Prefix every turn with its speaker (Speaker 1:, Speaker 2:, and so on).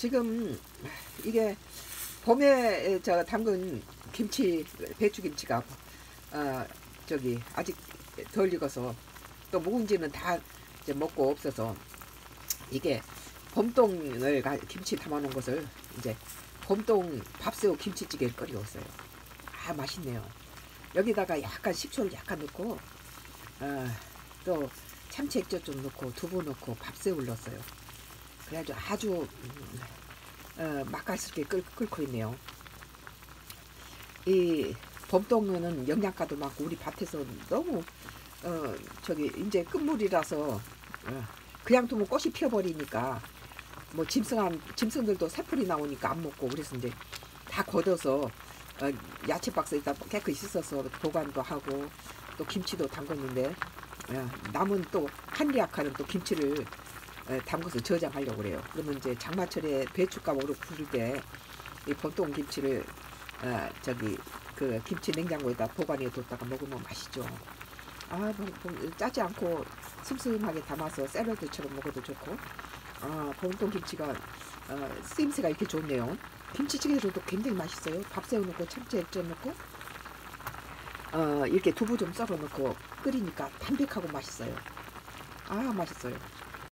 Speaker 1: 지금 이게 봄에 저 담근 김치, 배추김치가 저기 아직 덜 익어서 또 묵은지는 다 이제 먹고 없어서 이게 봄동을 김치 담아 놓은 것을 이제 봄동 밥새우 김치찌개를 끓여왔어요. 아, 맛있네요. 여기다가 약간 식초를 약간 넣고 또 참치 액젓 좀 넣고 두부 넣고 밥새우를 넣었어요. 그래가지고 아주 맛깔스럽게 끓고 있네요. 이 봄동은 영양가도 많고 우리 밭에서 너무 저기 이제 끝물이라서 그냥 두면 꽃이 피어버리니까 뭐 짐승들도 새풀이 나오니까 안 먹고, 그래서 이제 다 걷어서 야채 박스에다 깨끗이 씻어서 보관도 하고 또 김치도 담궜는데 남은 또 한리약하는 또 김치를 담궈서 저장하려고 그래요. 그러면 이제 장마철에 배춧값 오르고 부를 때 이 봄동 김치를 저기 그 김치 냉장고에다 보관해 뒀다가 먹으면 맛있죠. 아, 뭐 짜지 않고 슴슴하게 담아서 샐러드처럼 먹어도 좋고, 봄동 김치가 쓰임새가 이렇게 좋네요. 김치찌개로도 굉장히 맛있어요. 밥새우 넣고 참치 액젓 넣고 이렇게 두부 좀 썰어 넣고 끓이니까 담백하고 맛있어요. 아, 맛있어요.